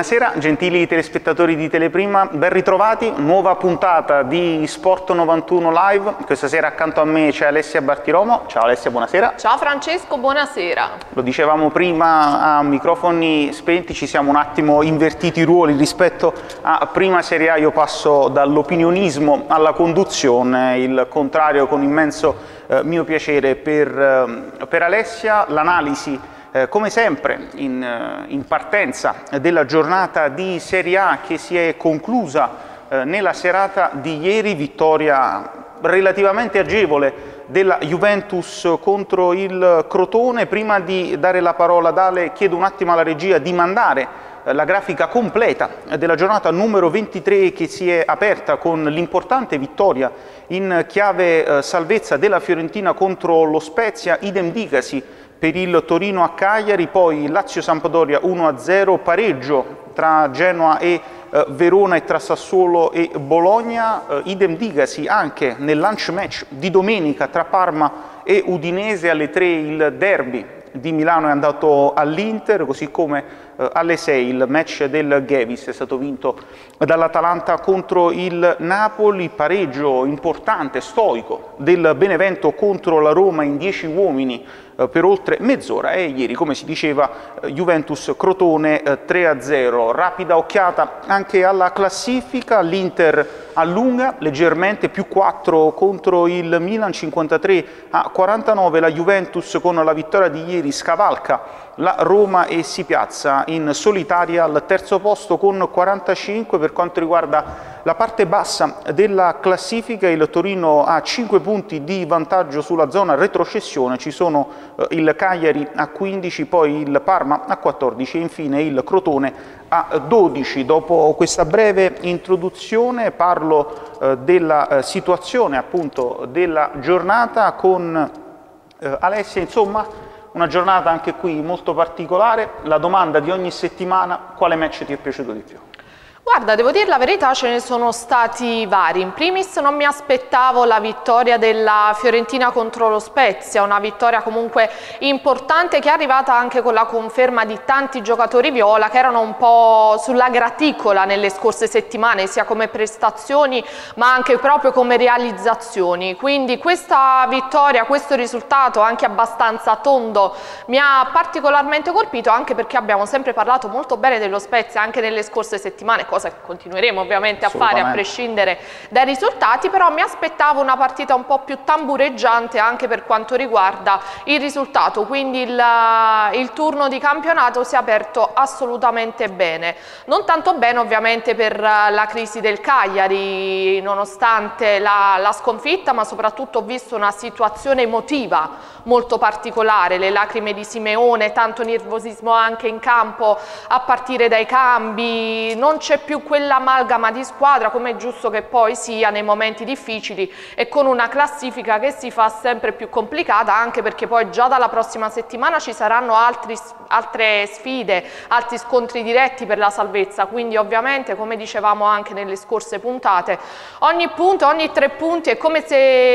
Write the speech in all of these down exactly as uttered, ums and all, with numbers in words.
Buonasera gentili telespettatori di Teleprima, ben ritrovati, nuova puntata di Sport novantuno Live. Questa sera accanto a me c'è Alessia Bartiromo. Ciao Alessia, buonasera. Ciao Francesco, buonasera. Lo dicevamo prima a microfoni spenti, ci siamo un attimo invertiti i ruoli rispetto a prima Serie A. Io passo dall'opinionismo alla conduzione, il contrario con immenso eh, mio piacere per, eh, per Alessia. L'analisi Eh, come sempre in, eh, in partenza della giornata di Serie A che si è conclusa eh, nella serata di ieri, vittoria relativamente agevole della Juventus contro il Crotone. Prima di dare la parola ad Ale chiedo un attimo alla regia di mandare eh, la grafica completa della giornata numero ventitré che si è aperta con l'importante vittoria in chiave eh, salvezza della Fiorentina contro lo Spezia, idem dicasi per il Torino a Cagliari, poi Lazio-Sampdoria uno a zero, pareggio tra Genoa e eh, Verona e tra Sassuolo e Bologna, eh, idem dicasi anche nel lunch match di domenica tra Parma e Udinese. Alle tre il derby di Milano è andato all'Inter, così come eh, alle sei il match del Gevis è stato vinto dall'Atalanta contro il Napoli, pareggio importante, stoico del Benevento contro la Roma in dieci uomini eh, per oltre mezz'ora, e ieri, come si diceva, eh, Juventus-Crotone eh, tre a zero. Rapida occhiata anche alla classifica, l'Inter allunga leggermente, più quattro contro il Milan, cinquantatré a quarantanove, la Juventus con la vittoria di ieri scavalca la Roma e si piazza in solitaria al terzo posto con quarantacinque. Per quanto riguarda la parte bassa della classifica, il Torino ha cinque punti di vantaggio sulla zona retrocessione, ci sono eh, il Cagliari a quindici, poi il Parma a quattordici e infine il Crotone a dodici. Dopo questa breve introduzione parlo eh, della eh, situazione appunto della giornata con eh, Alessia. Insomma, una giornata anche qui molto particolare. La domanda di ogni settimana: quale match ti è piaciuto di più? Guarda, devo dire la verità, ce ne sono stati vari. In primis non mi aspettavo la vittoria della Fiorentina contro lo Spezia, una vittoria comunque importante che è arrivata anche con la conferma di tanti giocatori viola che erano un po' sulla graticola nelle scorse settimane, sia come prestazioni ma anche proprio come realizzazioni. Quindi questa vittoria, questo risultato anche abbastanza tondo mi ha particolarmente colpito, anche perché abbiamo sempre parlato molto bene dello Spezia anche nelle scorse settimane, cosa che continueremo ovviamente a fare a prescindere dai risultati, però mi aspettavo una partita un po' più tambureggiante anche per quanto riguarda il risultato, quindi il, il turno di campionato si è aperto assolutamente bene. Non tanto bene ovviamente per la crisi del Cagliari, nonostante la, la sconfitta, ma soprattutto ho visto una situazione emotiva molto particolare, le lacrime di Simeone, tanto nervosismo anche in campo a partire dai cambi, non c'è più quell'amalgama di squadra come è giusto che poi sia nei momenti difficili e con una classifica che si fa sempre più complicata, anche perché poi già dalla prossima settimana ci saranno altri, altre sfide, altri scontri diretti per la salvezza, quindi ovviamente, come dicevamo anche nelle scorse puntate, ogni punto, ogni tre punti è come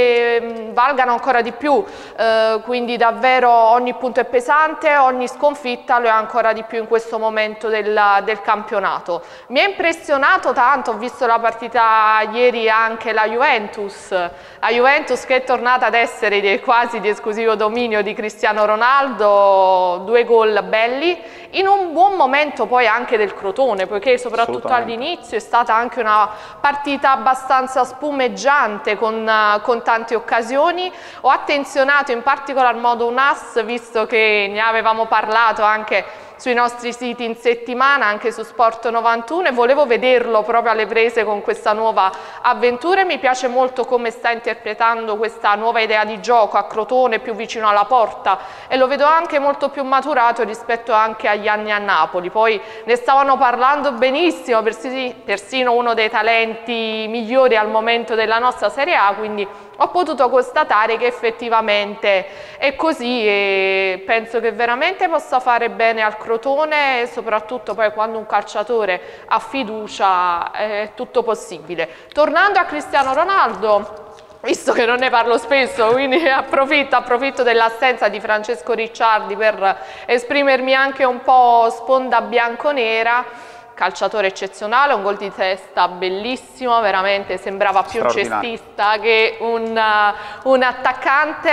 se valgano ancora di più, eh, quindi davvero ogni punto è pesante, ogni sconfitta lo è ancora di più in questo momento del, del campionato. Mi è impressionato tanto, ho visto la partita ieri anche la Juventus, la Juventus che è tornata ad essere di, quasi di esclusivo dominio di Cristiano Ronaldo, due gol belli, in un buon momento poi anche del Crotone, poiché soprattutto all'inizio è stata anche una partita abbastanza spumeggiante con, con tante occasioni. Ho attenzionato in particolar modo un ass, visto che ne avevamo parlato anche sui nostri siti in settimana, anche su Sport novantuno, e volevo vederlo proprio alle prese con questa nuova avventura. E mi piace molto come sta interpretando questa nuova idea di gioco a Crotone, più vicino alla porta, e lo vedo anche molto più maturato rispetto anche agli anni a Napoli. Poi ne stavano parlando benissimo, persino uno dei talenti migliori al momento della nostra Serie A, quindi ho potuto constatare che effettivamente è così e penso che veramente possa fare bene al Crotone, e soprattutto poi quando un calciatore ha fiducia è tutto possibile. Tornando a Cristiano Ronaldo, visto che non ne parlo spesso, quindi approfitto, approfitto dell'assenza di Francesco Ricciardi per esprimermi anche un po' sponda bianconera. calciatore eccezionale, un gol di testa bellissimo, veramente sembrava più un cestista che un, uh, un attaccante,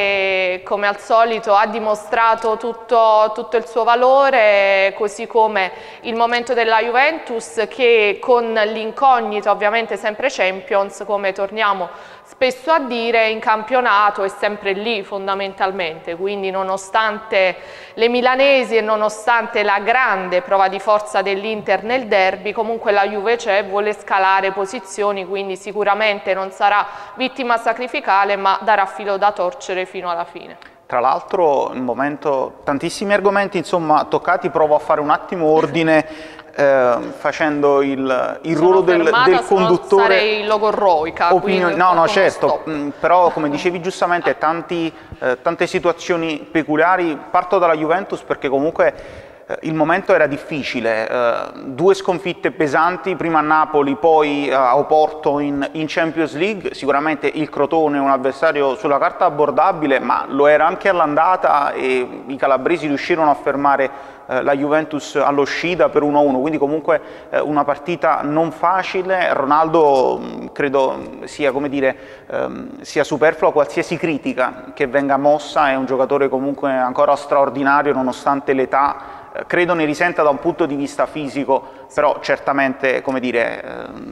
e come al solito ha dimostrato tutto, tutto il suo valore, così come il momento della Juventus che con l'incognita ovviamente sempre Champions, come torniamo spesso a dire, in campionato è sempre lì fondamentalmente, quindi nonostante le milanesi e nonostante la grande prova di forza dell'Inter nel derby, comunque la Juve c'è, vuole scalare posizioni, quindi sicuramente non sarà vittima sacrificale ma darà filo da torcere fino alla fine. Tra l'altro, il momento, tantissimi argomenti insomma toccati, provo a fare un attimo ordine eh, facendo il, il ruolo del, del conduttore. Sarei logorroica. Opinioni, no, no, certo, mh, però come dicevi giustamente, tanti, eh, tante situazioni peculiari. Parto dalla Juventus perché comunque il momento era difficile, eh, due sconfitte pesanti, prima a Napoli, poi a Oporto in, in Champions League. Sicuramente il Crotone è un avversario sulla carta abbordabile, ma lo era anche all'andata e i calabresi riuscirono a fermare eh, la Juventus allo Scida per uno a uno, quindi comunque eh, una partita non facile. Ronaldo mh, credo sia, come dire, ehm, sia superflua qualsiasi critica che venga mossa, è un giocatore comunque ancora straordinario nonostante l'età. Credo ne risenta da un punto di vista fisico, però certamente, come dire,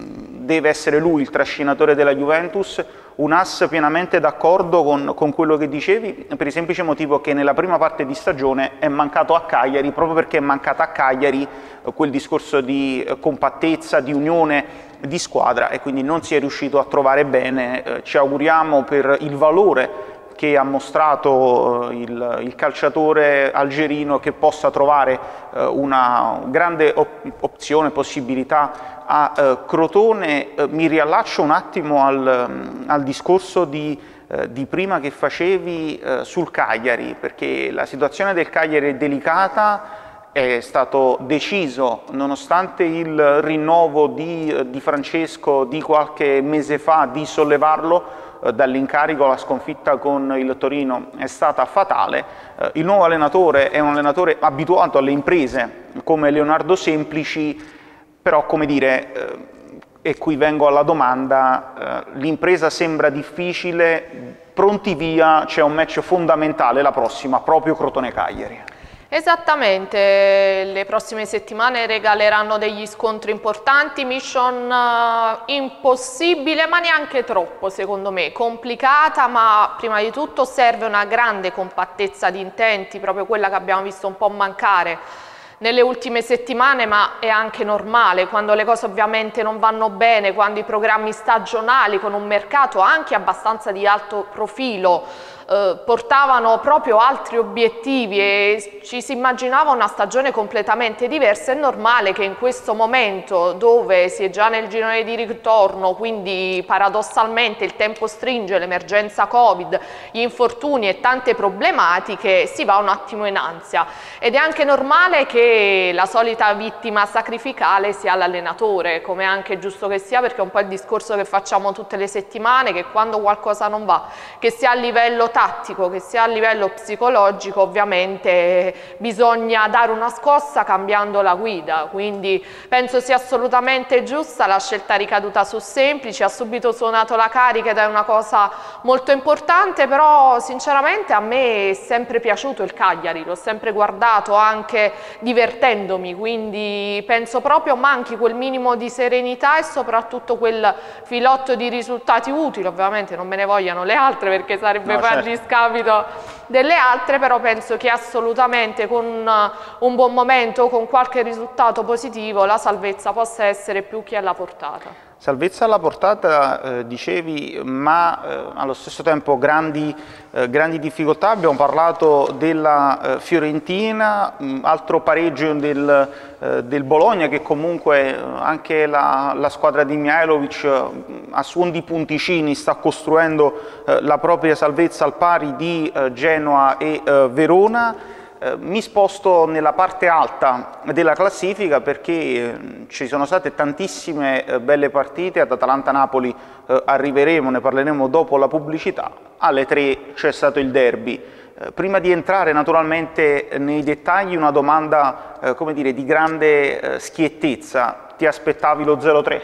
deve essere lui il trascinatore della Juventus. Un as pienamente d'accordo con, con quello che dicevi, per il semplice motivo che nella prima parte di stagione è mancato a Cagliari, proprio perché è mancata a Cagliari quel discorso di compattezza, di unione di squadra, e quindi non si è riuscito a trovare bene. Ci auguriamo per il valore che ha mostrato il, il calciatore algerino che possa trovare eh, una grande op opzione, possibilità a eh, Crotone. Eh, mi riallaccio un attimo al, al discorso di, eh, di prima che facevi eh, sul Cagliari, perché la situazione del Cagliari è delicata. È stato deciso, nonostante il rinnovo di, di Francesco di qualche mese fa, di sollevarlo dall'incarico. La sconfitta con il Torino è stata fatale. Il nuovo allenatore è un allenatore abituato alle imprese come Leonardo Semplici, però, come dire, e qui vengo alla domanda, l'impresa sembra difficile, pronti via, c'è un match fondamentale la prossima, proprio Crotone-Cagliari. Esattamente, le prossime settimane regaleranno degli scontri importanti, mission uh, impossibile ma neanche troppo secondo me, complicata, ma prima di tutto serve una grande compattezza di intenti, proprio quella che abbiamo visto un po' mancare nelle ultime settimane, ma è anche normale quando le cose ovviamente non vanno bene, quando i programmi stagionali con un mercato anche abbastanza di alto profilo eh, portavano proprio altri obiettivi e ci si immaginava una stagione completamente diversa. È normale che in questo momento, dove si è già nel girone di ritorno, quindi paradossalmente il tempo stringe, l'emergenza Covid, gli infortuni e tante problematiche, si va un attimo in ansia, ed è anche normale che la solita vittima sacrificale sia l'allenatore, come è anche giusto che sia, perché è un po' il discorso che facciamo tutte le settimane, che quando qualcosa non va, che sia a livello tattico, che sia a livello psicologico, ovviamente bisogna dare una scossa cambiando la guida. Quindi penso sia assolutamente giusta la scelta ricaduta su Semplici, ha subito suonato la carica ed è una cosa molto importante, però sinceramente a me è sempre piaciuto il Cagliari, l'ho sempre guardato anche divertendomi, quindi penso proprio manchi quel minimo di serenità e soprattutto quel filotto di risultati utili. Ovviamente non me ne vogliano le altre perché sarebbe no, certo. a discapito delle altre, però penso che assolutamente con un buon momento, con qualche risultato positivo, la salvezza possa essere più che alla portata. Salvezza alla portata, eh, dicevi, ma eh, allo stesso tempo grandi, eh, grandi difficoltà. Abbiamo parlato della eh, Fiorentina, mh, altro pareggio del, eh, del Bologna, che comunque anche la, la squadra di Mihajlovic eh, a suon di punticini sta costruendo eh, la propria salvezza al pari di eh, Genoa e eh, Verona. Eh, mi sposto nella parte alta della classifica perché eh, ci sono state tantissime eh, belle partite. Ad Atalanta-Napoli eh, arriveremo, ne parleremo dopo la pubblicità. Alle tre c'è stato il derby Eh, prima di entrare naturalmente nei dettagli, una domanda eh, come dire, di grande eh, schiettezza: ti aspettavi lo zero tre?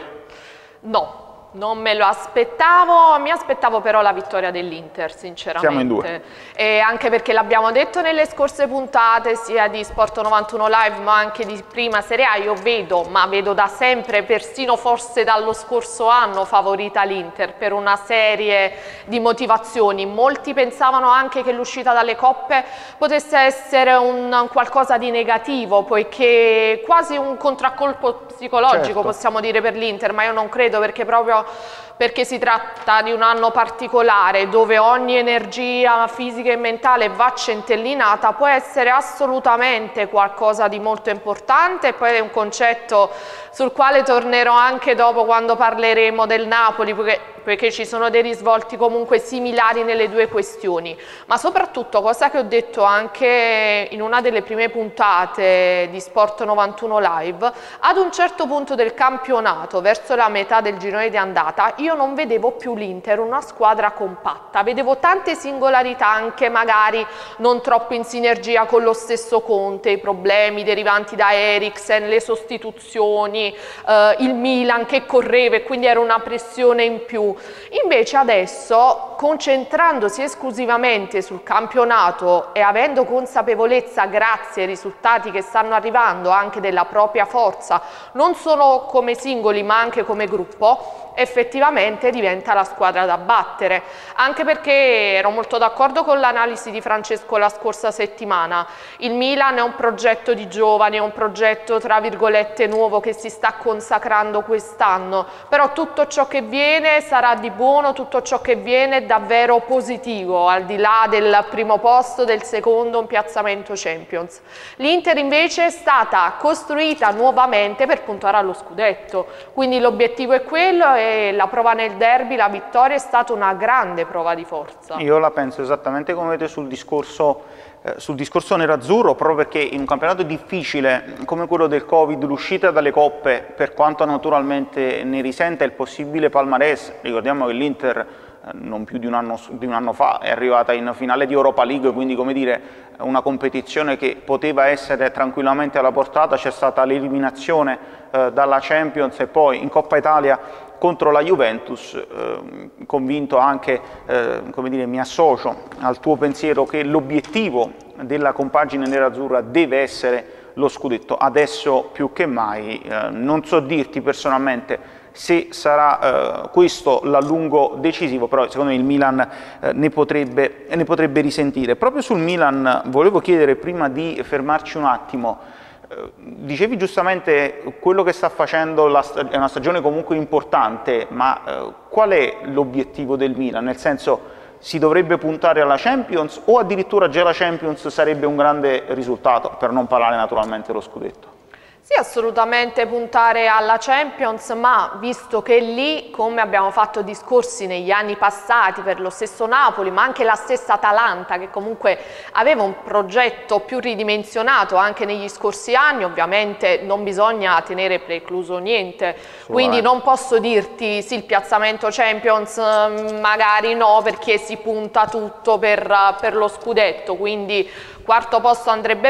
No. Non me lo aspettavo, mi aspettavo però la vittoria dell'Inter, sinceramente. Siamo in due. E anche perché l'abbiamo detto nelle scorse puntate, sia di Sport novantuno Live ma anche di prima Serie A, io vedo, ma vedo da sempre, persino forse dallo scorso anno, favorita l'Inter per una serie di motivazioni. Molti pensavano anche che l'uscita dalle coppe potesse essere un, un qualcosa di negativo, poiché quasi un contraccolpo psicologico, certo, possiamo dire, per l'Inter, ma io non credo, perché proprio perché si tratta di un anno particolare dove ogni energia fisica e mentale va centellinata, può essere assolutamente qualcosa di molto importante. E poi è un concetto sul quale tornerò anche dopo, quando parleremo del Napoli, perché, perché ci sono dei risvolti comunque similari nelle due questioni. Ma soprattutto, cosa che ho detto anche in una delle prime puntate di Sport novantuno Live, ad un certo punto del campionato, verso la metà del girone di andata, io non vedevo più l'Inter una squadra compatta, vedevo tante singolarità, anche magari non troppo in sinergia con lo stesso Conte, i problemi derivanti da Eriksen, le sostituzioni, eh, il Milan che correva e quindi era una pressione in più. Invece adesso, concentrandosi esclusivamente sul campionato e avendo consapevolezza, grazie ai risultati che stanno arrivando, anche della propria forza, non solo come singoli ma anche come gruppo, effettivamente diventa la squadra da battere. Anche perché ero molto d'accordo con l'analisi di Francesco la scorsa settimana. Il Milan è un progetto di giovani, è un progetto tra virgolette nuovo che si sta consacrando quest'anno, però tutto ciò che viene sarà di buono, tutto ciò che viene è davvero positivo, al di là del primo posto, del secondo, un piazzamento Champions. L'Inter invece è stata costruita nuovamente per puntare allo scudetto, quindi l'obiettivo è quello e la prova nel derby, la vittoria, è stata una grande prova di forza. Io la penso esattamente come vedete sul discorso, eh, sul discorso nerazzurro, proprio perché in un campionato difficile come quello del Covid, l'uscita dalle coppe, per quanto naturalmente ne risenta il possibile palmarès, ricordiamo che l'Inter eh, non più di un, anno, di un anno fa è arrivata in finale di Europa League, quindi come dire una competizione che poteva essere tranquillamente alla portata, c'è stata l'eliminazione eh, dalla Champions e poi in Coppa Italia contro la Juventus, eh, convinto anche, eh, come dire, mi associo al tuo pensiero che l'obiettivo della compagine nerazzurra deve essere lo scudetto, adesso più che mai. Eh, non so dirti personalmente se sarà eh, questo l'allungo decisivo, però secondo me il Milan eh, ne, potrebbe, ne potrebbe risentire. Proprio sul Milan volevo chiedere, prima di fermarci un attimo, eh, dicevi giustamente quello che sta facendo la, è una stagione comunque importante, ma eh, qual è l'obiettivo del Milan? Nel senso, si dovrebbe puntare alla Champions o addirittura già la Champions sarebbe un grande risultato, per non parlare naturalmente dello scudetto? Sì, assolutamente puntare alla Champions, ma visto che lì, come abbiamo fatto discorsi negli anni passati per lo stesso Napoli, ma anche la stessa Atalanta, che comunque aveva un progetto più ridimensionato anche negli scorsi anni, ovviamente non bisogna tenere precluso niente, quindi non posso dirti sì, il piazzamento Champions magari no, perché si punta tutto per, per lo scudetto, quindi quarto posto andrebbe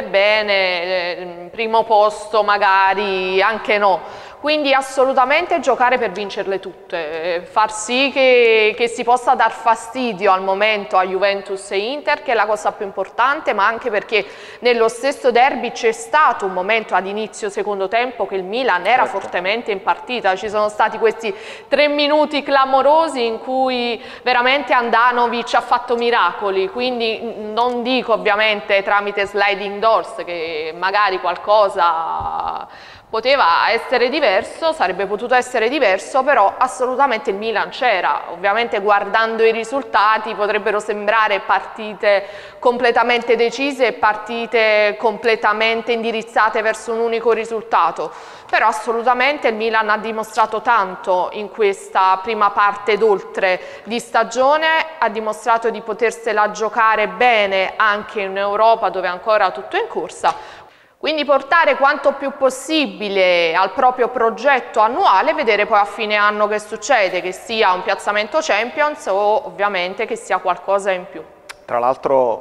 bene, primo posto magari anche no. Quindi assolutamente giocare per vincerle tutte, far sì che, che si possa dar fastidio al momento a Juventus e Inter, che è la cosa più importante, ma anche perché nello stesso derby c'è stato un momento ad inizio secondo tempo che il Milan era certo. fortemente in partita, ci sono stati questi tre minuti clamorosi in cui veramente Andanovic ha fatto miracoli, quindi non dico ovviamente tramite sliding doors che magari qualcosa poteva essere diverso, sarebbe potuto essere diverso, però assolutamente il Milan c'era. Ovviamente guardando i risultati potrebbero sembrare partite completamente decise e partite completamente indirizzate verso un unico risultato, però assolutamente il Milan ha dimostrato tanto in questa prima parte d'oltre di stagione, ha dimostrato di potersela giocare bene anche in Europa dove ancora tutto è in corsa. Quindi portare quanto più possibile al proprio progetto annuale e vedere poi a fine anno che succede, che sia un piazzamento Champions o ovviamente che sia qualcosa in più. Tra l'altro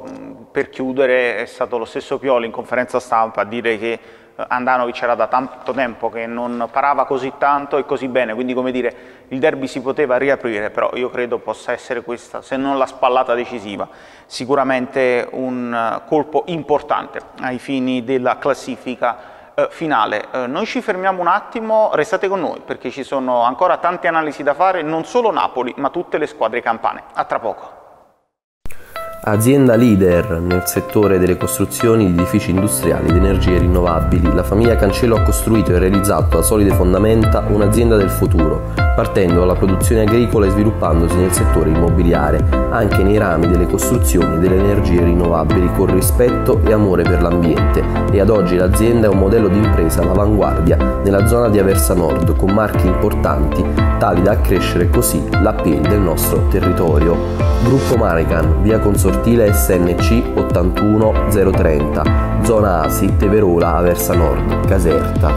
per chiudere è stato lo stesso Pioli in conferenza stampa a dire che Handanovic era da tanto tempo che non parava così tanto e così bene, quindi come dire il derby si poteva riaprire, però io credo possa essere questa, se non la spallata decisiva, sicuramente un colpo importante ai fini della classifica eh, finale. Eh, noi ci fermiamo un attimo, restate con noi perché ci sono ancora tante analisi da fare, non solo Napoli ma tutte le squadre campane. A tra poco. Azienda leader nel settore delle costruzioni di edifici industriali ed energie rinnovabili, la famiglia Cancello ha costruito e realizzato a solide fondamenta un'azienda del futuro, partendo dalla produzione agricola e sviluppandosi nel settore immobiliare, anche nei rami delle costruzioni e delle energie rinnovabili con rispetto e amore per l'ambiente, e ad oggi l'azienda è un modello di impresa all'avanguardia nella zona di Aversa Nord con marchi importanti tali da accrescere così l'appeal del nostro territorio. Gruppo Marecan, via Consortile S N C ottantuno zero trenta, zona Asi, Teverola, Aversa Nord, Caserta.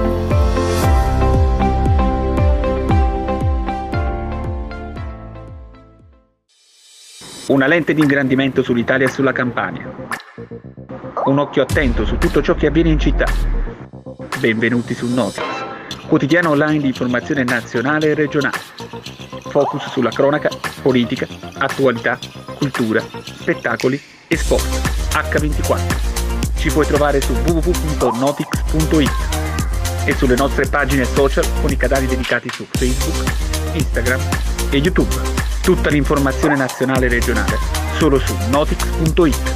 Una lente di ingrandimento sull'Italia e sulla Campania. Un occhio attento su tutto ciò che avviene in città. Benvenuti su Notix, quotidiano online di informazione nazionale e regionale. Focus sulla cronaca, politica, attualità, cultura, spettacoli e sport. acca ventiquattro. Ci puoi trovare su w w w punto notix punto it e sulle nostre pagine social con i canali dedicati su Facebook, Instagram e YouTube. Tutta l'informazione nazionale e regionale solo su notix punto it.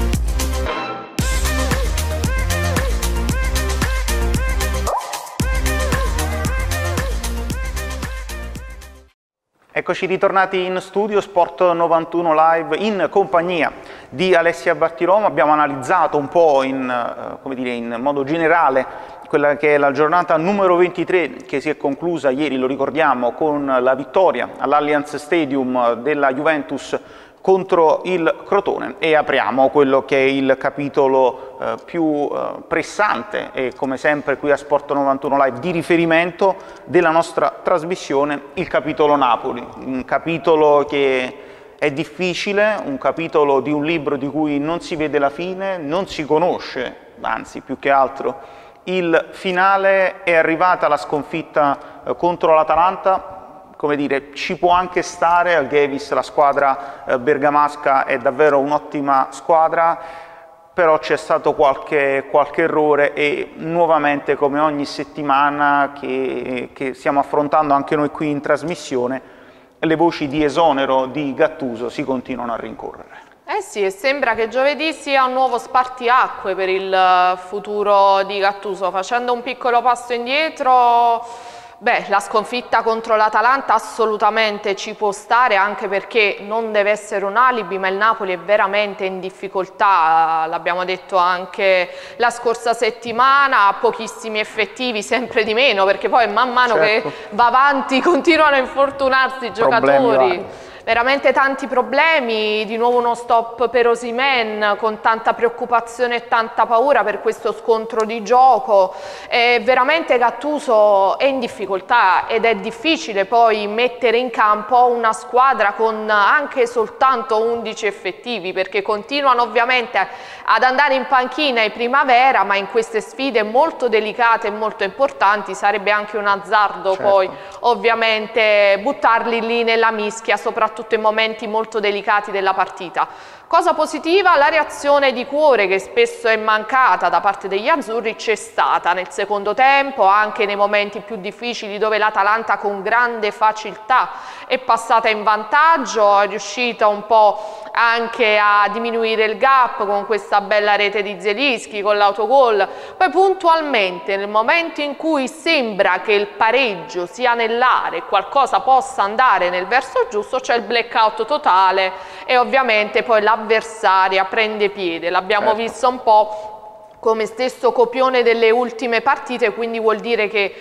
Eccoci ritornati in studio Sport novantuno Live in compagnia di Alessia Battiromo. Abbiamo analizzato un po' in, eh, come dire, in modo generale quella che è la giornata numero ventitré che si è conclusa ieri, lo ricordiamo, con la vittoria all'Allianz Stadium della Juventus contro il Crotone, e apriamo quello che è il capitolo eh, più eh, pressante e come sempre qui a Sport novantuno Live di riferimento della nostra trasmissione, il capitolo Napoli, un capitolo che è difficile, un capitolo di un libro di cui non si vede la fine, non si conosce, anzi più che altro il finale. È arrivata la sconfitta eh, contro l'Atalanta. Come dire, ci può anche stare, al Gevis la squadra eh, bergamasca è davvero un'ottima squadra, però c'è stato qualche, qualche errore e nuovamente, come ogni settimana che, che stiamo affrontando anche noi qui in trasmissione, le voci di esonero di Gattuso si continuano a rincorrere. Eh sì, e sembra che giovedì sia un nuovo spartiacque per il futuro di Gattuso. Facendo un piccolo passo indietro, beh, la sconfitta contro l'Atalanta assolutamente ci può stare, anche perché non deve essere un alibi, ma il Napoli è veramente in difficoltà, l'abbiamo detto anche la scorsa settimana, ha pochissimi effettivi, sempre di meno, perché poi man mano certo. che va avanti continuano a infortunarsi i giocatori. Veramente tanti problemi, di nuovo uno stop per Osimhen con tanta preoccupazione e tanta paura per questo scontro di gioco. E veramente Gattuso è in difficoltà ed è difficile poi mettere in campo una squadra con anche soltanto undici effettivi, perché continuano ovviamente ad andare in panchina in primavera, ma in queste sfide molto delicate e molto importanti sarebbe anche un azzardo certo. poi ovviamente buttarli lì nella mischia, soprattutto in momenti molto delicati della partita. Cosa positiva, la reazione di cuore che spesso è mancata da parte degli azzurri c'è stata nel secondo tempo, anche nei momenti più difficili dove l'Atalanta con grande facilità è passata in vantaggio, è riuscita un po' anche a diminuire il gap con questa bella rete di Zielinski, con l'autogol. Poi puntualmente nel momento in cui sembra che il pareggio sia nell'area e qualcosa possa andare nel verso giusto, c'è il blackout totale e ovviamente poi l'avversaria prende piede. L'abbiamo certo. visto un po' come stesso copione delle ultime partite, quindi vuol dire che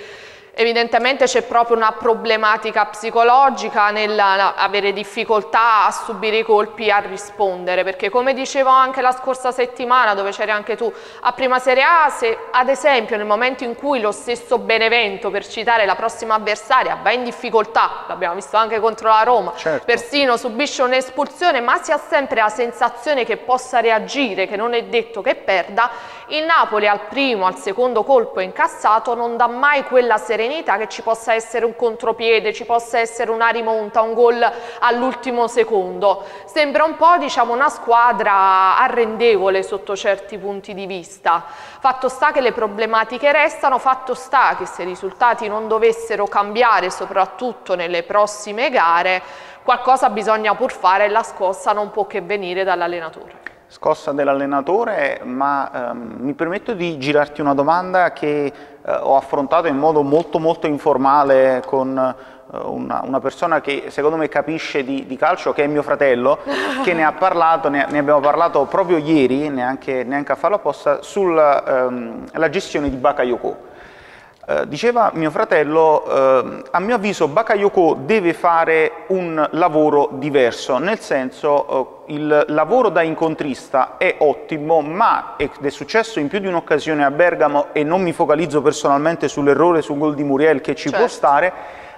Evidentemente c'è proprio una problematica psicologica nell'avere difficoltà a subire i colpi e a rispondere, perché come dicevo anche la scorsa settimana, dove c'eri anche tu, a Prima Serie A, se ad esempio nel momento in cui lo stesso Benevento, per citare la prossima avversaria, va in difficoltà, l'abbiamo visto anche contro la Roma, certo, persino subisce un'espulsione, ma si ha sempre la sensazione che possa reagire, che non è detto che perda, il Napoli al primo, al secondo colpo incassato non dà mai quella serenità che ci possa essere un contropiede, ci possa essere una rimonta, un gol all'ultimo secondo. Sembra un po', diciamo, una squadra arrendevole sotto certi punti di vista. Fatto sta che le problematiche restano, fatto sta che se i risultati non dovessero cambiare, soprattutto nelle prossime gare, qualcosa bisogna pur fare e la scossa non può che venire dall'allenatore. Scossa dell'allenatore, ma ehm, mi permetto di girarti una domanda che eh, ho affrontato in modo molto molto informale con eh, una, una persona che secondo me capisce di, di calcio, che è mio fratello, che ne ha parlato, ne, ne abbiamo parlato proprio ieri, neanche, neanche a farlo apposta, sulla ehm, gestione di Bakayoko. Uh, diceva mio fratello, uh, a mio avviso Bakayoko deve fare un lavoro diverso, nel senso uh, il lavoro da incontrista è ottimo, ma, ed è successo in più di un'occasione a Bergamo, e non mi focalizzo personalmente sull'errore sul gol di Muriel che ci certo. può stare,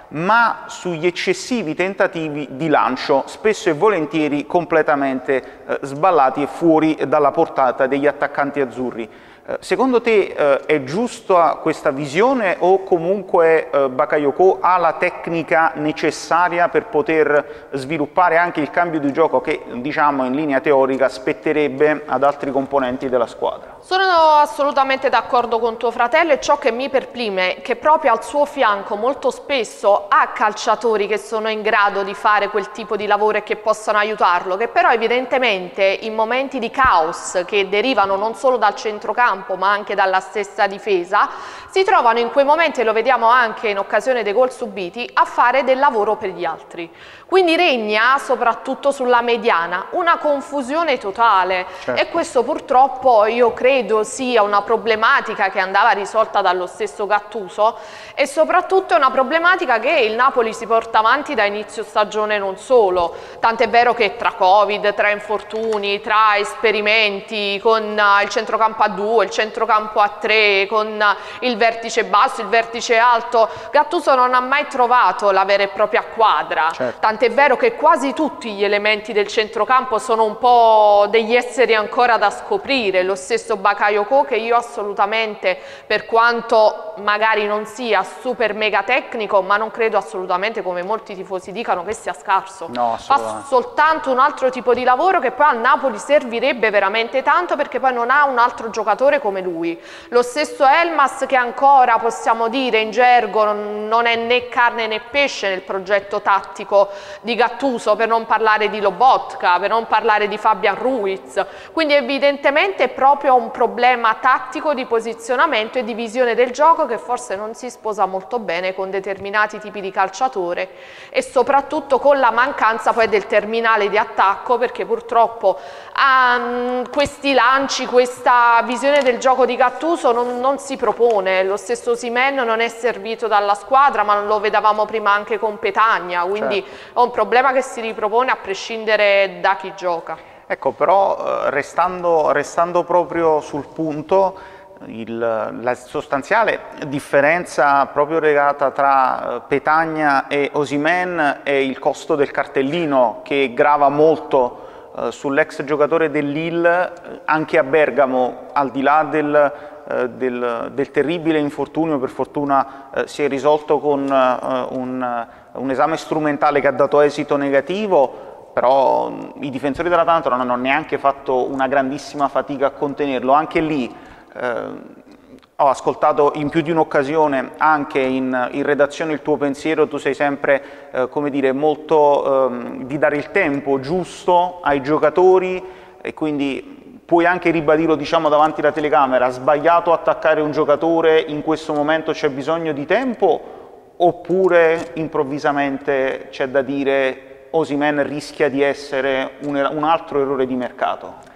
ma sugli eccessivi tentativi di lancio, spesso e volentieri completamente uh, sballati e fuori dalla portata degli attaccanti azzurri. Secondo te eh, è giusta questa visione, o comunque eh, Bakayoko ha la tecnica necessaria per poter sviluppare anche il cambio di gioco che, diciamo, in linea teorica spetterebbe ad altri componenti della squadra? Sono assolutamente d'accordo con tuo fratello, e ciò che mi perplime è che proprio al suo fianco molto spesso ha calciatori che sono in grado di fare quel tipo di lavoro e che possano aiutarlo, che però evidentemente in momenti di caos che derivano non solo dal centrocampo ma anche dalla stessa difesa, si trovano in quei momenti, e lo vediamo anche in occasione dei gol subiti, a fare del lavoro per gli altri. Quindi regna, soprattutto sulla mediana, una confusione totale, certo. e questo purtroppo io credo sia una problematica che andava risolta dallo stesso Gattuso, e soprattutto è una problematica che il Napoli si porta avanti da inizio stagione non solo, tant'è vero che tra Covid, tra infortuni, tra esperimenti con il centrocampo a due, il centrocampo a tre, con il vertice basso, il vertice alto, Gattuso non ha mai trovato la vera e propria quadra, certo. tant'è vero che quasi tutti gli elementi del centrocampo sono un po' degli esseri ancora da scoprire, lo stesso Bakayoko, che io assolutamente, per quanto magari non sia super mega tecnico, ma non credo assolutamente, come molti tifosi dicano, che sia scarso. No, fa soltanto un altro tipo di lavoro che poi al Napoli servirebbe veramente tanto, perché poi non ha un altro giocatore come lui. Lo stesso Elmas, che ancora possiamo dire in gergo non è né carne né pesce nel progetto tattico di Gattuso, per non parlare di Lobotka, per non parlare di Fabian Ruiz. Quindi evidentemente è proprio un problema tattico di posizionamento e di visione del gioco che forse non si sposa molto bene con determinati tipi di calciatore, e soprattutto con la mancanza poi del terminale di attacco, perché purtroppo um, questi lanci, questa visione del gioco di Gattuso non, non si propone. Lo stesso Osimhen non è servito dalla squadra, ma lo vedevamo prima anche con Petagna, quindi certo. è un problema che si ripropone a prescindere da chi gioca. Ecco, però restando, restando proprio sul punto, il, la sostanziale differenza proprio legata tra Petagna e Osimhen è il costo del cartellino, che grava molto Uh, sull'ex giocatore del Lille. Anche a Bergamo, al di là del, uh, del, del terribile infortunio, per fortuna uh, si è risolto con uh, un, uh, un esame strumentale che ha dato esito negativo, però um, i difensori dell'Atalanta non hanno neanche fatto una grandissima fatica a contenerlo. Anche lì uh, ho ascoltato in più di un'occasione, anche in, in redazione, il tuo pensiero. Tu sei sempre, eh, come dire, molto eh, di dare il tempo giusto ai giocatori, e quindi puoi anche ribadirlo, diciamo, davanti alla telecamera. Sbagliato attaccare un giocatore, in questo momento c'è bisogno di tempo, oppure improvvisamente c'è da dire Osimhen rischia di essere un, un altro errore di mercato?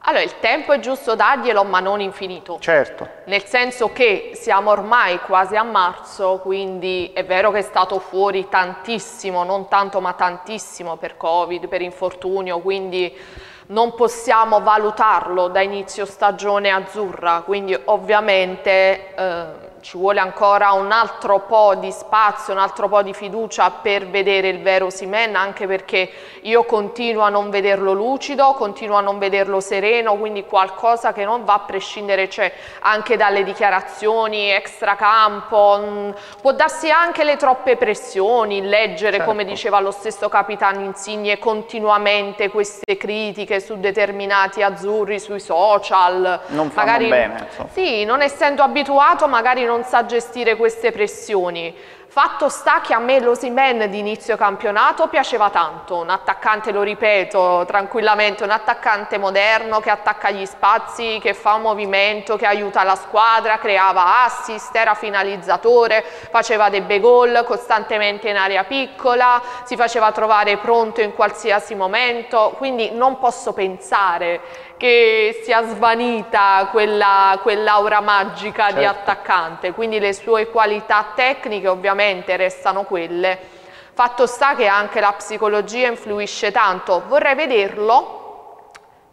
Allora, il tempo è giusto darglielo, ma non infinito. Certo. Nel senso che siamo ormai quasi a marzo, quindi è vero che è stato fuori tantissimo, non tanto ma tantissimo per Covid, per infortunio, quindi non possiamo valutarlo da inizio stagione azzurra, quindi ovviamente eh, ci vuole ancora un altro po' di spazio, un altro po' di fiducia per vedere il vero Osimhen, anche perché io continuo a non vederlo lucido, continuo a non vederlo sereno, quindi qualcosa che non va a prescindere c'è anche dalle dichiarazioni extracampo, mh, può darsi anche le troppe pressioni, leggere, certo, come diceva lo stesso capitano Insigne, continuamente queste critiche su determinati azzurri sui social. Non fanno magari, bene. Insomma. Sì, non essendo abituato magari non sa gestire queste pressioni. Fatto sta che a me l'Osimhen di inizio campionato piaceva tanto, un attaccante, lo ripeto tranquillamente, un attaccante moderno che attacca gli spazi, che fa movimento, che aiuta la squadra, creava assist, era finalizzatore, faceva dei bei gol costantemente in area piccola, si faceva trovare pronto in qualsiasi momento, quindi non posso pensare che sia svanita quella, quell'aura magica, certo, di attaccante, quindi le sue qualità tecniche ovviamente restano quelle. Fatto sta che anche la psicologia influisce tanto, vorrei vederlo,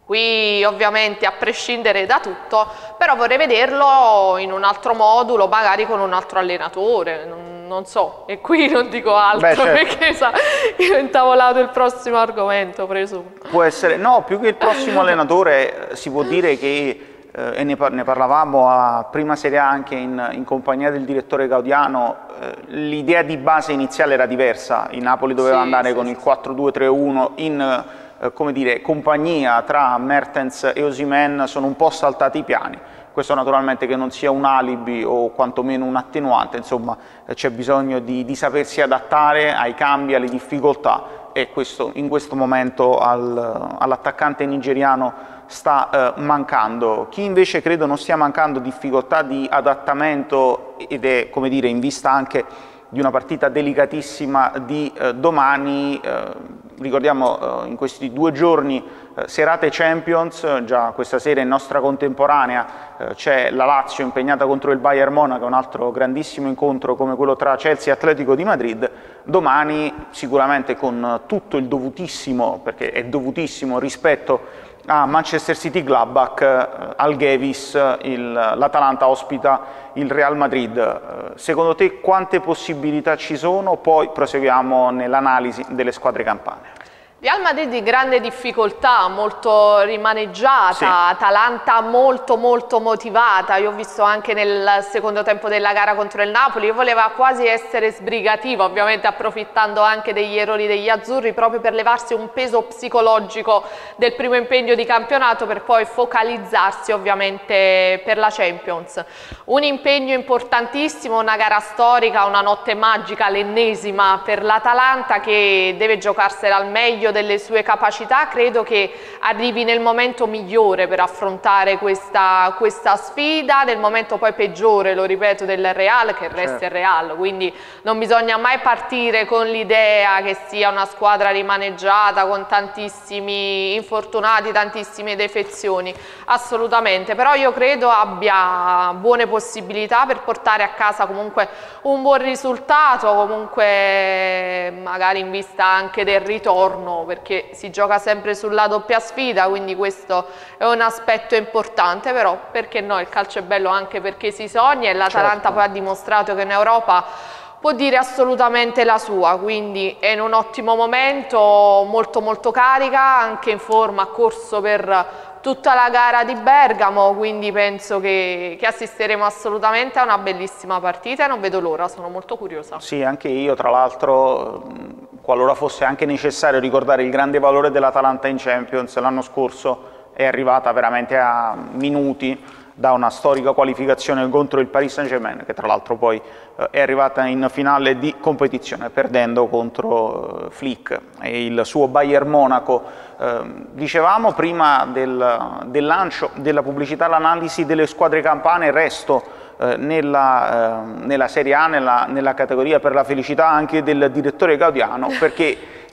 qui ovviamente a prescindere da tutto, però vorrei vederlo in un altro modulo, magari con un altro allenatore, non, non so, e qui non dico altro. Beh, certo, perché sa, io ho intavolato il prossimo argomento, presumo. Può essere, no, più che il prossimo allenatore si può dire che, eh, e ne, par ne parlavamo a prima Serie A anche in, in compagnia del direttore Gaudiano, eh, l'idea di base iniziale era diversa, il Napoli doveva sì, andare sì, con sì, il quattro due tre uno in eh, come dire, compagnia tra Mertens e Osimhen, sono un po' saltati i piani. Questo naturalmente che non sia un alibi o quantomeno un attenuante, insomma c'è bisogno di, di sapersi adattare ai cambi, alle difficoltà, e questo in questo momento al, all'attaccante nigeriano sta eh, mancando. Chi invece credo non stia mancando difficoltà di adattamento, ed è, come dire, in vista anche di una partita delicatissima di eh, domani, eh, ricordiamo eh, in questi due giorni eh, serate Champions, già questa sera in nostra contemporanea eh, c'è la Lazio impegnata contro il Bayern Monaco, un altro grandissimo incontro come quello tra Chelsea e Atletico di Madrid. Domani sicuramente con tutto il dovutissimo, perché è dovutissimo, rispetto a Manchester City Gladbach, eh, al Gevis l'Atalanta ospita il Real Madrid. Eh, secondo te quante possibilità ci sono? Poi proseguiamo nell'analisi delle squadre campane. Real Madrid in grande difficoltà, molto rimaneggiata, sì, Atalanta molto molto motivata, io ho visto anche nel secondo tempo della gara contro il Napoli, voleva quasi essere sbrigativa, ovviamente approfittando anche degli errori degli azzurri proprio per levarsi un peso psicologico del primo impegno di campionato per poi focalizzarsi ovviamente per la Champions. Un impegno importantissimo, una gara storica, una notte magica, l'ennesima per l'Atalanta che deve giocarsela al meglio delle sue capacità, credo che arrivi nel momento migliore per affrontare questa, questa sfida, nel momento poi peggiore, lo ripeto, del Real, che resta, certo, il Real, quindi non bisogna mai partire con l'idea che sia una squadra rimaneggiata con tantissimi infortunati, tantissime defezioni, assolutamente, però io credo abbia buone possibilità per portare a casa comunque un buon risultato, comunque magari in vista anche del ritorno, perché si gioca sempre sulla doppia sfida, quindi questo è un aspetto importante, però perché no, il calcio è bello anche perché si sogna e l'Atalanta, certo, poi ha dimostrato che in Europa può dire assolutamente la sua, quindi è in un ottimo momento, molto molto carica, anche in forma, ha corso per tutta la gara di Bergamo, quindi penso che, che assisteremo assolutamente a una bellissima partita e non vedo l'ora, sono molto curiosa. Sì, anche io, tra l'altro, qualora fosse anche necessario ricordare il grande valore dell'Atalanta in Champions, l'anno scorso è arrivata veramente a minuti da una storica qualificazione contro il Paris Saint-Germain, che tra l'altro poi eh, è arrivata in finale di competizione perdendo contro eh, Flick e il suo Bayern Monaco. Eh, dicevamo prima del, del lancio della pubblicità, l'analisi delle squadre campane, resto eh, nella, eh, nella Serie A, nella, nella categoria per la felicità anche del direttore Gaudiano, perché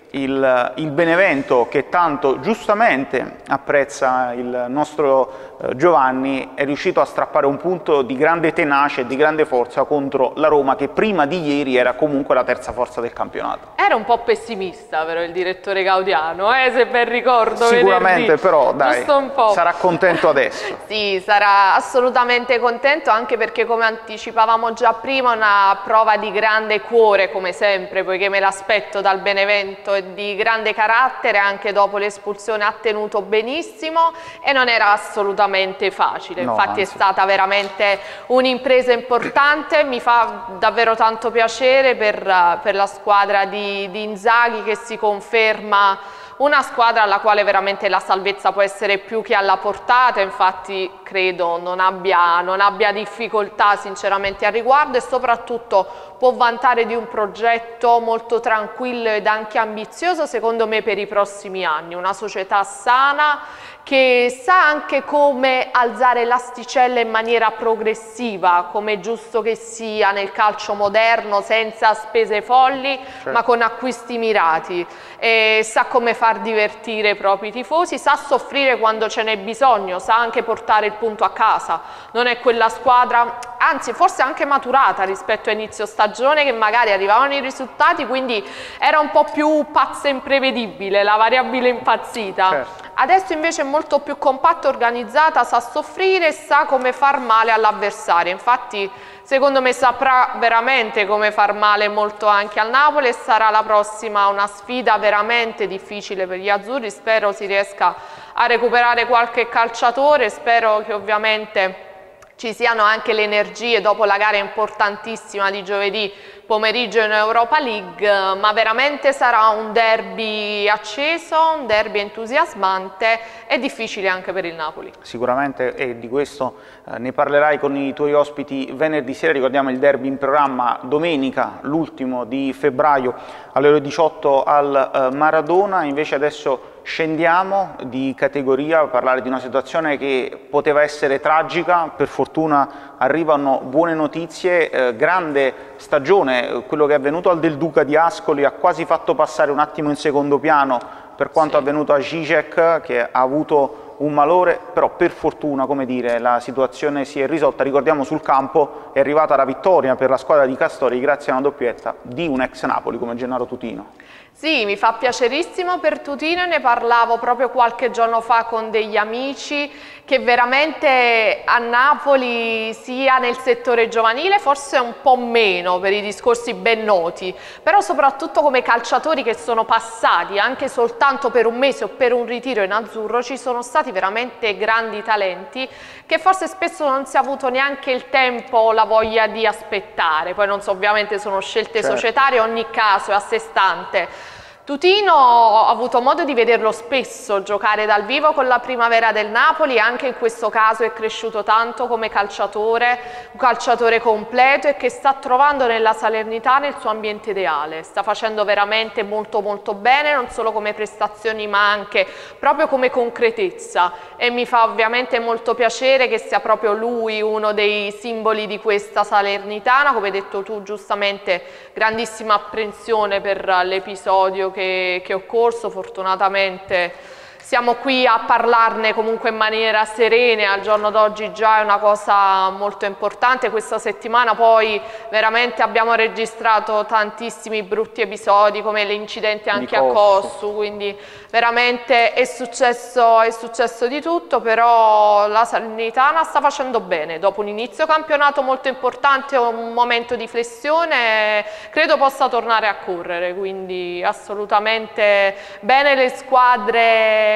il, il Benevento, che tanto giustamente apprezza il nostro eh, Giovanni, è riuscito a strappare un punto di grande tenacia e di grande forza contro la Roma, che prima di ieri era comunque la terza forza del campionato. Era un po' pessimista però il direttore Gaudiano, eh, se ben ricordo. Sicuramente, venerdì. Però dai, Giusto un po'. Sarà contento adesso. Sì, sarà assolutamente contento, anche perché, come anticipavamo già prima, una prova di grande cuore come sempre, poiché me l'aspetto dal Benevento, e di grande carattere. Anche dopo l'espulsione ha tenuto benissimo e non era assolutamente facile. No, infatti anzi. È stata veramente un'impresa importante. Mi fa davvero tanto piacere per, per la squadra di, di Inzaghi, che si conferma una squadra alla quale veramente la salvezza può essere più che alla portata. Infatti credo non abbia, non abbia difficoltà sinceramente al riguardo, e soprattutto può vantare di un progetto molto tranquillo ed anche ambizioso, secondo me, per i prossimi anni. Una società sana che sa anche come alzare l'asticella in maniera progressiva, come è giusto che sia nel calcio moderno, senza spese folli, certo, ma con acquisti mirati. E sa come far divertire i propri tifosi, sa soffrire quando ce n'è bisogno, sa anche portare il punto a casa. Non è quella squadra, anzi forse anche maturata rispetto a inizio stagione, che magari arrivavano i risultati, quindi era un po' più pazza e imprevedibile, la variabile impazzita. Certo. Adesso invece è molto più compatta e organizzata, sa soffrire e sa come far male all'avversario. Infatti secondo me saprà veramente come far male molto anche al Napoli, e sarà la prossima una sfida veramente difficile per gli azzurri. Spero si riesca a recuperare qualche calciatore, spero che ovviamente ci siano anche le energie dopo la gara importantissima di giovedì pomeriggio in Europa League, ma veramente sarà un derby acceso, un derby entusiasmante e difficile anche per il Napoli. Sicuramente, e di questo eh, ne parlerai con i tuoi ospiti venerdì sera. Ricordiamo il derby in programma domenica, l'ultimo di febbraio, alle ore diciotto al eh, Maradona. Invece adesso scendiamo di categoria a parlare di una situazione che poteva essere tragica. Per fortuna arrivano buone notizie, eh, grande stagione. Quello che è avvenuto al Del Duca di Ascoli ha quasi fatto passare un attimo in secondo piano per quanto sì. avvenuto a Zizek, che ha avuto un malore, però per fortuna, come dire, la situazione si è risolta. Ricordiamo, sul campo è arrivata la vittoria per la squadra di Castori grazie a una doppietta di un ex Napoli come Gennaro Tutino. Sì, mi fa piacerissimo per Tutino, e ne parlavo proprio qualche giorno fa con degli amici, che veramente a Napoli, sia nel settore giovanile, forse un po' meno per i discorsi ben noti, però soprattutto come calciatori che sono passati anche soltanto per un mese o per un ritiro in azzurro, ci sono stati veramente grandi talenti che forse spesso non si è avuto neanche il tempo o la voglia di aspettare. Poi non so, ovviamente sono scelte certo. societarie, ogni caso è a sé stante. Tutino ho avuto modo di vederlo spesso giocare dal vivo con la primavera del Napoli, e anche in questo caso è cresciuto tanto come calciatore, un calciatore completo, e che sta trovando nella Salernitana il suo ambiente ideale. Sta facendo veramente molto molto bene, non solo come prestazioni ma anche proprio come concretezza, e mi fa ovviamente molto piacere che sia proprio lui uno dei simboli di questa Salernitana. Come hai detto tu giustamente, grandissima apprensione per l'episodio che Che, che ho corso. Fortunatamente siamo qui a parlarne comunque in maniera serena, al giorno d'oggi già è una cosa molto importante. Questa settimana poi veramente abbiamo registrato tantissimi brutti episodi, come l'incidente anche a Cossu, quindi veramente è successo, è successo di tutto, però la Salernitana sta facendo bene. Dopo un inizio campionato molto importante, un momento di flessione, credo possa tornare a correre, quindi assolutamente bene le squadre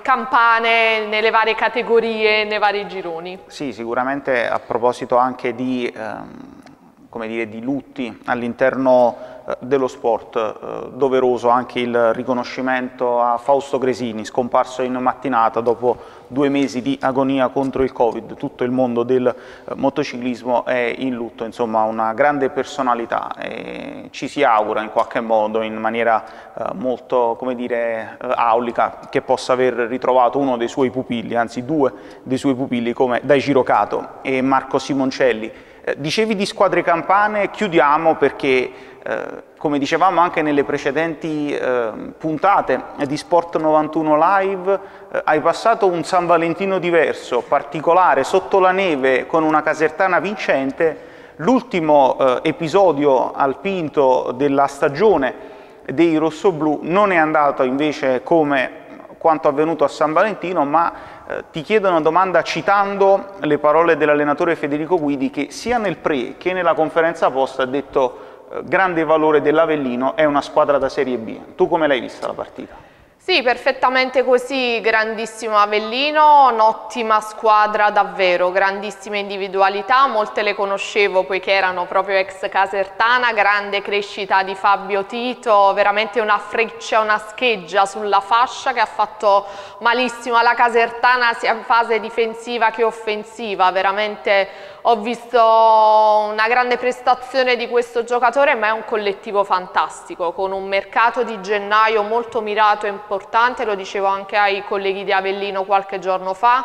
campane nelle varie categorie, nei vari gironi. Sì, sicuramente. A proposito anche di, ehm, come dire, di lutti all'interno eh, dello sport, eh, doveroso anche il riconoscimento a Fausto Gresini, scomparso in mattinata dopo due mesi di agonia contro il Covid. Tutto il mondo del eh, motociclismo è in lutto, insomma una grande personalità, e ci si augura in qualche modo, in maniera eh, molto, come dire, eh, aulica, che possa aver ritrovato uno dei suoi pupilli, anzi due dei suoi pupilli, come Daijiro Kato e Marco Simoncelli. Eh, dicevi di squadre campane, chiudiamo perché eh, come dicevamo anche nelle precedenti eh, puntate di Sport novantuno Live, eh, hai passato un San Valentino diverso, particolare, sotto la neve, con una Casertana vincente. L'ultimo eh, episodio al Pinto della stagione dei rossoblù non è andato invece come quanto avvenuto a San Valentino, ma eh, ti chiedo una domanda citando le parole dell'allenatore Federico Guidi, che sia nel pre che nella conferenza post ha detto grande valore dell'Avellino, è una squadra da Serie B. Tu come l'hai vista la partita? Sì, perfettamente così, grandissimo Avellino, un'ottima squadra davvero, grandissime individualità, molte le conoscevo poiché erano proprio ex Casertana, grande crescita di Fabio Tito, veramente una freccia, una scheggia sulla fascia che ha fatto malissimo alla Casertana sia in fase difensiva che offensiva, veramente ho visto una grande prestazione di questo giocatore, ma è un collettivo fantastico, con un mercato di gennaio molto mirato e importante, lo dicevo anche ai colleghi di Avellino qualche giorno fa,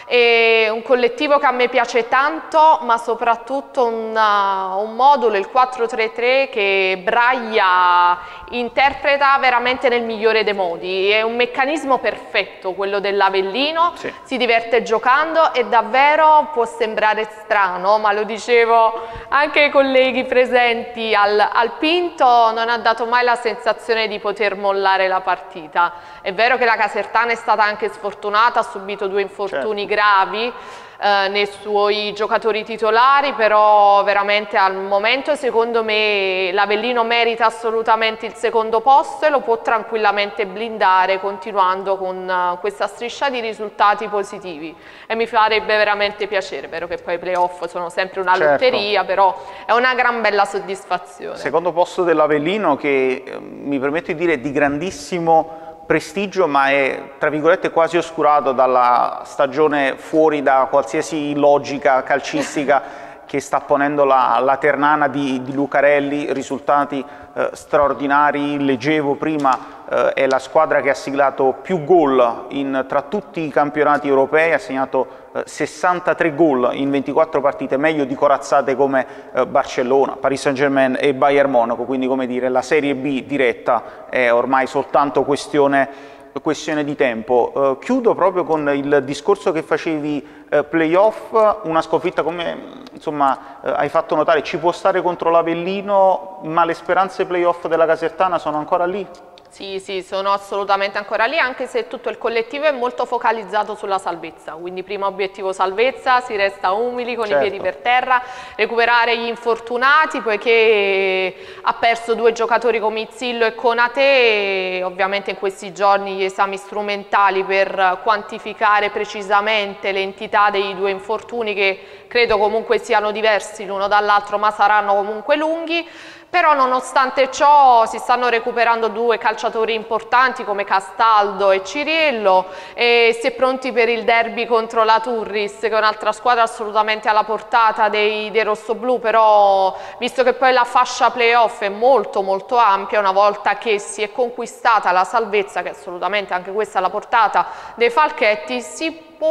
è un collettivo che a me piace tanto, ma soprattutto una, un modulo, il quattro tre tre, che Braglia interpreta veramente nel migliore dei modi. È un meccanismo perfetto quello dell'Avellino, sì. Si diverte giocando e davvero può sembrare strano, ma lo dicevo anche ai colleghi presenti al, al Pinto, non ha dato mai la sensazione di poter mollare la partita. È vero che la Casertana è stata anche sfortunata, ha subito due infortuni certo. gravi eh, nei suoi giocatori titolari, però veramente al momento secondo me l'Avellino merita assolutamente il secondo posto e lo può tranquillamente blindare continuando con uh, questa striscia di risultati positivi, e mi farebbe veramente piacere. Vero che poi i playoff sono sempre una certo. lotteria, però è una gran bella soddisfazione. Secondo posto dell'Avellino che eh, mi permetto di dire di grandissimo prestigio, ma è tra virgolette quasi oscurato dalla stagione fuori da qualsiasi logica calcistica che sta ponendo la, la Ternana di, di Lucarelli, risultati eh, straordinari. Leggevo prima eh, è la squadra che ha siglato più gol in, tra tutti i campionati europei, ha segnato eh, sessantatré gol in ventiquattro partite, meglio di corazzate come eh, Barcellona, Paris Saint-Germain e Bayern Monaco, quindi come dire la Serie B diretta è ormai soltanto questione questione di tempo. Uh, chiudo proprio con il discorso che facevi uh, playoff, una sconfitta come insomma uh, hai fatto notare ci può stare contro l'Avellino, ma le speranze playoff della Casertana sono ancora lì? Sì, sì, sono assolutamente ancora lì, anche se tutto il collettivo è molto focalizzato sulla salvezza, quindi primo obiettivo salvezza, si resta umili con certo. i piedi per terra, recuperare gli infortunati, poiché ha perso due giocatori come Izzillo e Konate, e ovviamente in questi giorni gli esami strumentali per quantificare precisamente l'entità dei due infortuni, che credo comunque siano diversi l'uno dall'altro, ma saranno comunque lunghi. Però nonostante ciò si stanno recuperando due calciatori importanti come Castaldo e Ciriello, e si è pronti per il derby contro la Turris, che è un'altra squadra assolutamente alla portata dei, dei rossoblù, però visto che poi la fascia playoff è molto molto ampia, una volta che si è conquistata la salvezza, che assolutamente anche questa è alla portata dei Falchetti, si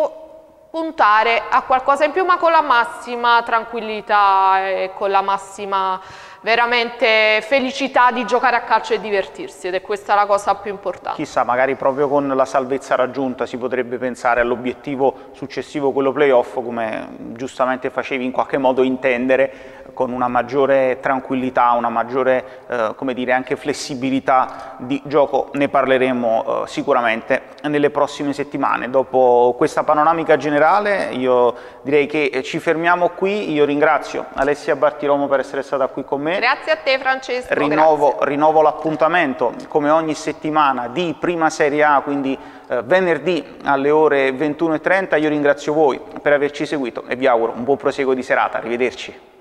può puntare a qualcosa in più, ma con la massima tranquillità e con la massima veramente felicità di giocare a calcio e divertirsi, ed è questa la cosa più importante. Chissà, magari proprio con la salvezza raggiunta si potrebbe pensare all'obiettivo successivo, quello playoff, come giustamente facevi in qualche modo intendere, con una maggiore tranquillità, una maggiore eh, come dire, anche flessibilità di gioco. Ne parleremo eh, sicuramente nelle prossime settimane. Dopo questa panoramica generale io direi che ci fermiamo qui. Io ringrazio Alessia Bartiromo per essere stata qui con me. Grazie a te Francesco. Rinnovo, rinnovo l'appuntamento come ogni settimana di Prima Serie A, quindi eh, venerdì alle ore ventuno e trenta. Io ringrazio voi per averci seguito e vi auguro un buon proseguo di serata. Arrivederci.